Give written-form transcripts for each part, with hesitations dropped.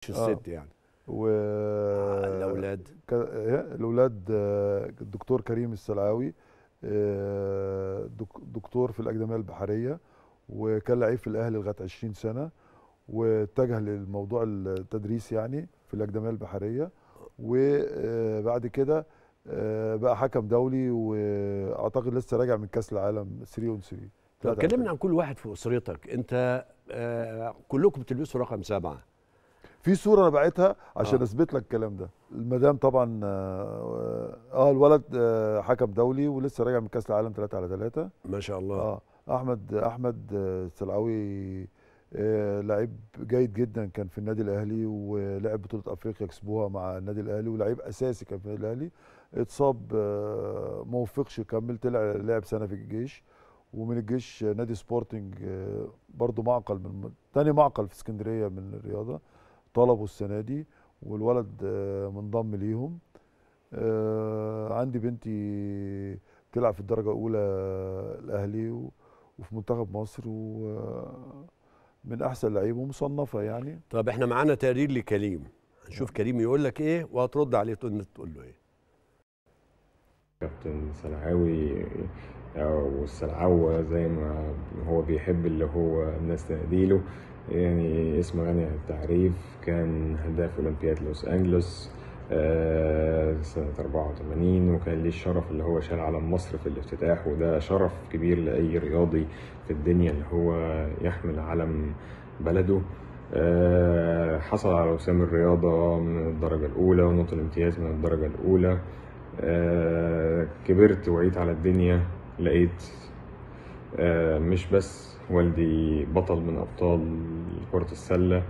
الست يعني. و الاولاد الاولاد الدكتور كريم السلعاوي، دكتور في الاكاديميه البحريه، وكان لعيب في الاهلي لغايه 20 سنه، واتجه للموضوع التدريس يعني في الاكاديميه البحريه، وبعد كده بقى حكم دولي، واعتقد لسه راجع من كاس العالم 3 اون 3. طب كلمنا عن كل واحد في اسرتك. انت كلكم بتلبسوا رقم 7. في صوره انا بعتها عشان اه اثبت لك الكلام ده. المدام طبعا الولد حكم دولي ولسه راجع من كاس العالم 3 على 3. ما شاء الله. احمد السلعاوي لعيب جيد جدا، كان في النادي الاهلي ولعب بطوله افريقيا كسبوها مع النادي الاهلي، ولعيب اساسي كان في النادي الاهلي. اتصاب ما وفقش يكمل، طلع لعب سنه في الجيش، ومن الجيش نادي سبورتنج برضو معقل، من تاني معقل في اسكندريه من الرياضه، طلبوا السنه دي، والولد منضم ليهم. عندي بنتي بتلعب في الدرجه الاولى الاهلي وفي منتخب مصر، ومن احسن اللعيبه ومصنفه يعني. طب احنا معانا تقرير لكريم، هنشوف كريم يقول لك ايه وهترد عليه تقول له ايه. كابتن سلعاوي او السلعوة زي ما هو بيحب اللي هو الناس تناديله، يعني اسم غني عن التعريف. كان هداف اولمبياد لوس انجلوس سنة 84، وكان ليه الشرف اللي هو شال علم مصر في الافتتاح، وده شرف كبير لأي رياضي في الدنيا اللي هو يحمل علم بلده. حصل على وسام الرياضة من الدرجة الأولى ونقطة الامتياز من الدرجة الأولى. كبرت وعيت على الدنيا، لقيت مش بس والدي بطل من أبطال كرة السلة،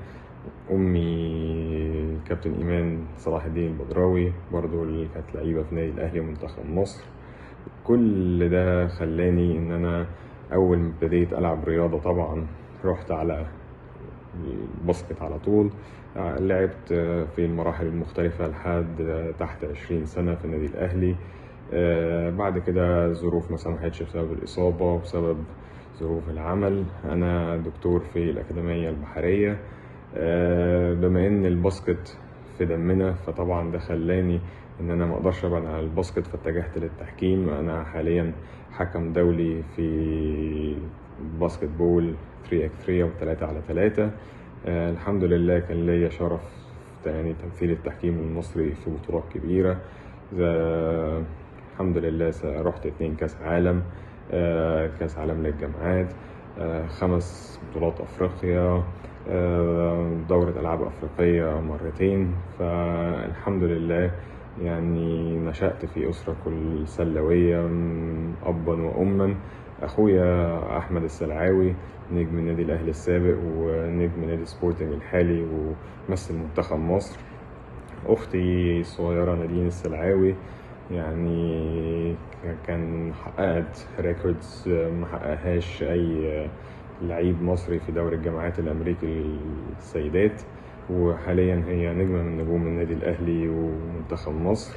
أمي كابتن إيمان صلاح الدين البدراوي برضو اللي كانت لعيبة في نادي الأهلي ومنتخب مصر. كل ده خلاني إن أنا أول ما ابتديت ألعب رياضة طبعا رحت على الباسكت على طول. لعبت في المراحل المختلفة لحد تحت 20 سنة في النادي الأهلي. بعد كده الظروف ما سمحتش بسبب الإصابة وبسبب ظروف العمل. أنا دكتور في الأكاديمية البحرية. بما إن الباسكت في دمنا فطبعا ده خلاني إن أنا ما أقدرش أبعد عن الباسكت، فاتجهت للتحكيم. أنا حاليا حكم دولي في باسكت بول 3x3 و3 على 3. الحمد لله كان ليا شرف يعني تمثيل التحكيم المصري في بطولات كبيرة. الحمد لله رحت 2 كاس عالم، كاس عالم للجامعات، 5 بطولات أفريقيا، دورة ألعاب أفريقية مرتين. فالحمد لله يعني نشأت في أسرة كل سلوية، أبا وأما. أخويا أحمد السلعاوي نجم النادي الأهلي السابق ونجم نادي سبورتنج الحالي ومثل منتخب مصر. أختي الصغيرة نادين السلعاوي يعني كان حققت ريكوردز ما حققهاش أي لعيب مصري في دوري الجامعات الأمريكي للسيدات، وحاليا هي نجمة من نجوم النادي الأهلي ومنتخب مصر.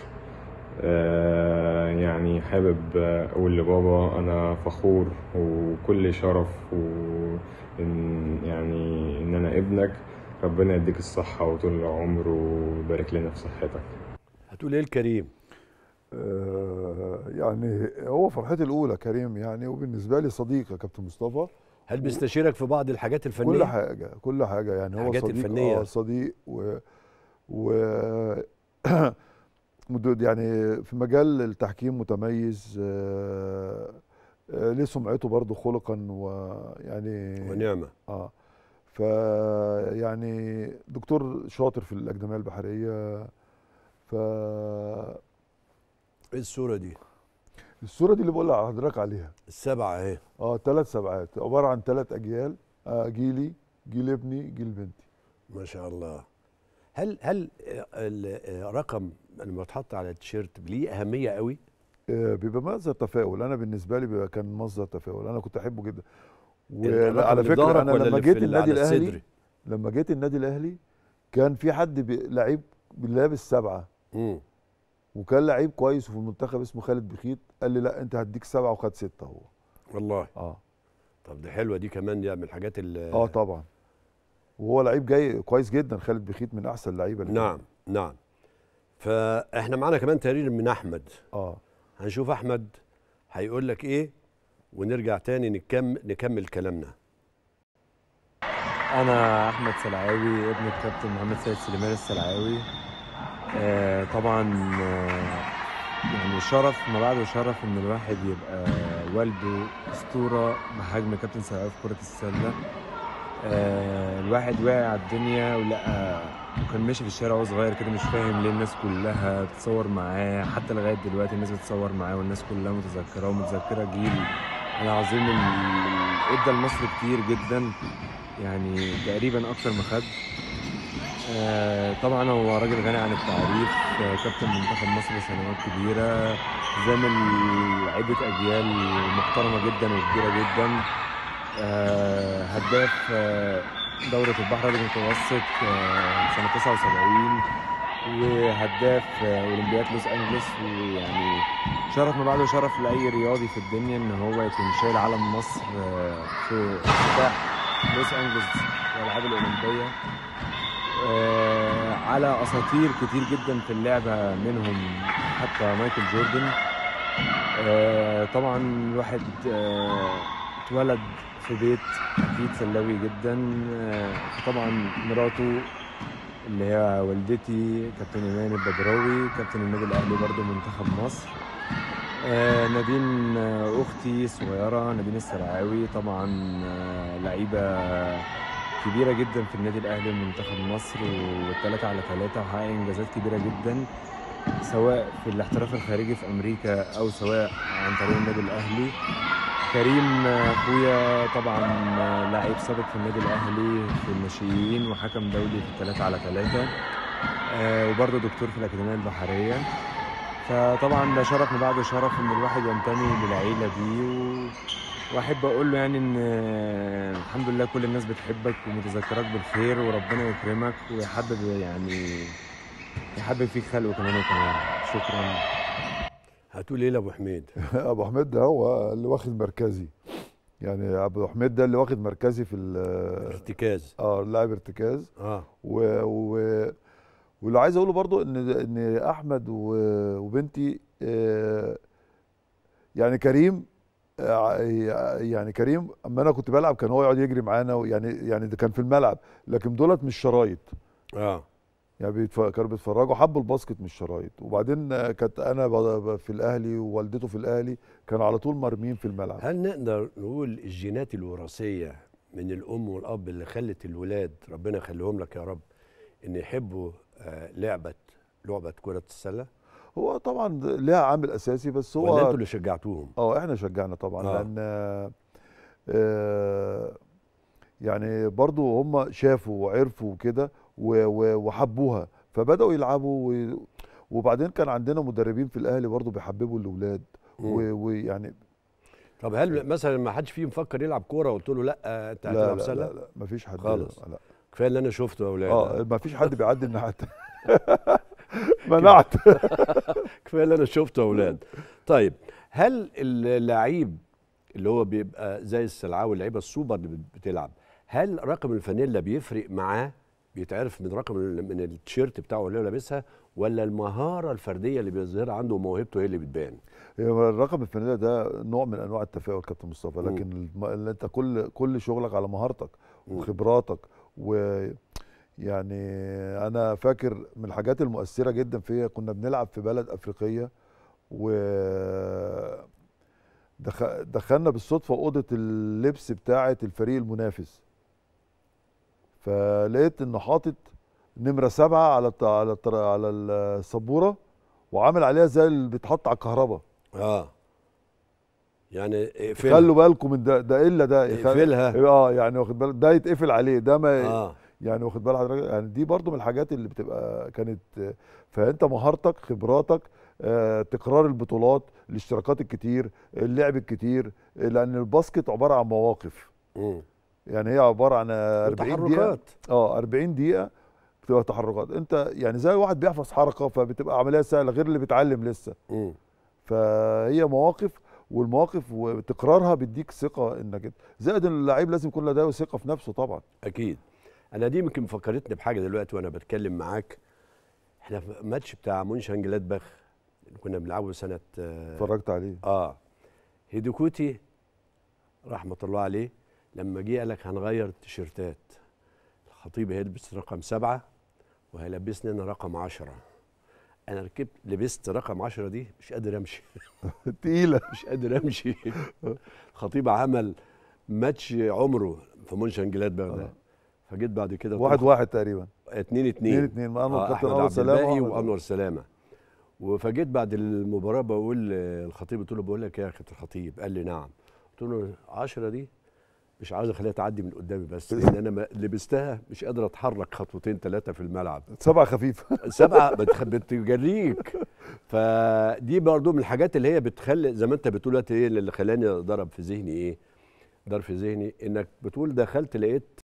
يعني حابب أقول لبابا أنا فخور وكل شرف يعني إن أنا ابنك. ربنا يديك الصحة وطول العمر ويبارك لنا في صحتك. هتقول ايه لكريم؟ يعني هو فرحتي الاولى كريم يعني، وبالنسبه لي صديق يا كابتن مصطفى. هل بيستشيرك في بعض الحاجات الفنيه؟ كل حاجه يعني، هو الحاجات صديق الفنيه. صديق و يعني في مجال التحكيم متميز. ليه سمعته برضه خلقا ويعني ونعمه. يعني دكتور شاطر في الأكاديمية البحرية. ايه الصوره دي؟ الصورة دي اللي بقول لحضرتك عليها، ال7 اهي. 3 سبعات عبارة عن 3 أجيال، جيلي، جيل ابني، جيل بنتي. ما شاء الله. هل الرقم لما اتحط على التيشيرت ليه اهميه قوي؟ بيبقى مصدر تفاؤل. انا بالنسبه لي كان مصدر تفاؤل، انا كنت احبه جدا. الرقم وعلى اللي في فكره ظهرك انا ولا لما اللي جيت في النادي على الاهلي، الصدر؟ لما جيت النادي الاهلي كان في حد لعيب لابس 7، وكان لعيب كويس وفي المنتخب اسمه خالد بخيت، قال لي لا انت هديك 7 وخد 6 هو. والله. طب دي حلوه دي كمان، دي من الحاجات اللي طبعا. وهو لعيب جاي كويس جدا. خالد بخيت من احسن اللعيبه اللي نعم نعم. فاحنا معانا كمان تقرير من احمد. هنشوف احمد هيقول لك ايه ونرجع تاني نكمل كلامنا. انا احمد سلعاوي ابن الكابتن محمد سيد سليمان السلعاوي. طبعا يعني شرف ما بعده شرف ان الواحد يبقى والده اسطوره بحجم كابتن سلعاوي في كره السله. الواحد واقع على الدنيا ولقى، وكان ماشي في الشارع وهو صغير كده مش فاهم ليه الناس كلها بتتصور معاه، حتى لغايه دلوقتي الناس بتتصور معاه والناس كلها متذكره ومتذكره جيل العظيم اللي ادى لمصر كتير جدا، يعني تقريبا اكتر ما خد. طبعا هو راجل غني عن التعريف، كابتن منتخب مصر لسنوات كبيره، زامل عده اجيال محترمه جدا وكبيره جدا. هداف دورة البحر المتوسط سنة 79، وهداف أولمبياد لوس أنجلوس. ويعني شرف ما بعده شرف لأي رياضي في الدنيا إن هو يكون شايل علم مصر في افتتاح لوس أنجلوس والألعاب الأولمبية على أساطير كتير جدا في اللعبة، منهم حتى مايكل جوردن. طبعا الواحد اتولد في بيت اكيد سلاوي جدا. طبعا مراته اللي هي والدتي كابتن ايمان البدراوي كابتن النادي الاهلي برضو منتخب مصر. نادين اختي صغيره نادين السلعاوي طبعا لعيبه كبيره جدا في النادي الاهلي ومنتخب مصر، والثلاثه على ثلاثه وحقق انجازات كبيره جدا سواء في الاحتراف الخارجي في امريكا او سواء عن طريق النادي الاهلي. كريم اخويا طبعا لاعب سابق في النادي الاهلي في الناشئين وحكم دولي في 3 على 3، وبرضه دكتور في الاكاديميه البحريه. فطبعا ده شرف من بعد شرف ان الواحد ينتمي للعيله دي، واحب اقول له يعني ان الحمد لله كل الناس بتحبك ومتذكرك بالخير، وربنا يكرمك ويحبب يعني يحبب فيك خلقه كمان وكمان. شكرا. هتقول ايه لابو حميد؟ ابو حميد ده هو اللي واخد مركزي، يعني ابو حميد ده اللي واخد مركزي في الارتكاز. لاعب ارتكاز. واللي عايز اقوله برضو ان احمد وبنتي يعني كريم، يعني كريم اما انا كنت بلعب كان هو يقعد يجري معانا، يعني ده كان في الملعب، لكن دولت مش شرايط. يعني كانوا بيتفرجوا، حبوا الباسكت مش شرايط. وبعدين كانت انا في الاهلي ووالدته في الاهلي، كانوا على طول مرميين في الملعب. هل نقدر نقول الجينات الوراثيه من الام والاب اللي خلت الولاد ربنا يخليهم لك يا رب ان يحبوا لعبه كره السله؟ هو طبعا ليها عامل اساسي، بس هو ولا انتوا اللي شجعتوهم؟ احنا شجعنا طبعا. لان يعني برضو هم شافوا وعرفوا كده وحبوها فبداوا يلعبوا. وبعدين كان عندنا مدربين في الاهلي برضو بيحببوا الاولاد. ويعني طب هل مثلا ما حدش فيهم فكر يلعب كوره وقلت له لا انت هتلعب سله؟ لا ما فيش حد خالص. لا. كفايه اللي انا شفته يا اولاد. ما فيش حد بيعدي الناحيه منعت. كفايه اللي انا شفته يا اولاد. طيب هل اللعيب اللي هو بيبقى زي السلعاوي اللعيبه السوبر اللي بتلعب، هل رقم الفانيلا بيفرق معاه؟ بيتعرف من رقم من التيشيرت بتاعه اللي هو لابسها، ولا المهاره الفرديه اللي بيظهرها عنده وموهبته هي اللي بتبان؟ الرقم الفانيلا ده نوع من انواع التفاؤل كابتن مصطفى، لكن انت كل شغلك على مهارتك وخبراتك. ويعني انا فاكر من الحاجات المؤثره جدا فيا، كنا بنلعب في بلد افريقيه و دخلنا بالصدفه اوضه اللبس بتاعه الفريق المنافس، فلقيت انه حاطط نمره 7 على السبوره وعامل عليها زي اللي بيتحط على الكهرباء. يعني اقفلها، خلوا بالكم من ده الا ده اقفلها. يعني واخد بالك ده يتقفل عليه ده ما يعني واخد بالك حضرتك. يعني دي برضو من الحاجات اللي بتبقى كانت، فانت مهارتك خبراتك تكرار البطولات الاشتراكات الكتير اللعب الكتير، لان الباسكت عباره عن مواقف. يعني هي عباره عن 40 دقيقه 40 دقيقه بتبقى تحركات. انت يعني زي واحد بيحفظ حركه فبتبقى عمليه سهله غير اللي بيتعلم لسه. فهي مواقف، والمواقف وتكرارها بيديك ثقه انك زائد ان اللعيب لازم يكون لديه ثقه في نفسه طبعا. اكيد. انا دي يمكن فكرتني بحاجه دلوقتي وانا بتكلم معاك. احنا في ماتش بتاع مونشن جلادباخ اللي كنا بنلعبه سنه اتفرجت عليه. هيدوكوتي رحمه الله عليه لما جه قال لك هنغير التيشيرتات، الخطيب هيلبس رقم 7 وهيلبسني انا رقم 10. انا ركبت لبست رقم 10 دي مش قادر امشي. تقيله. مش قادر امشي. الخطيب عمل ماتش عمره في مونشن جلادباخ ده. فجيت بعد كده 1-1 تقريبا 2-2 مع انور كابتن احمد انور عبد سلامه الباقي وانور سلامه. فجيت بعد المباراه بقول الخطيب، قلت له بقول لك يا كابتن الخطيب، قال لي نعم. قلت له 10 دي مش عاوز اخليها تعدي من قدامي بس لان انا لبستها مش قادر اتحرك خطوتين 3 في الملعب. 7 خفيفه. 7 بتجريك. فدي برضو من الحاجات اللي هي بتخلي زي ما انت بتقول دلوقتي، ايه اللي خلاني ضرب في ذهني، ايه ضرب في ذهني انك بتقول دخلت لقيت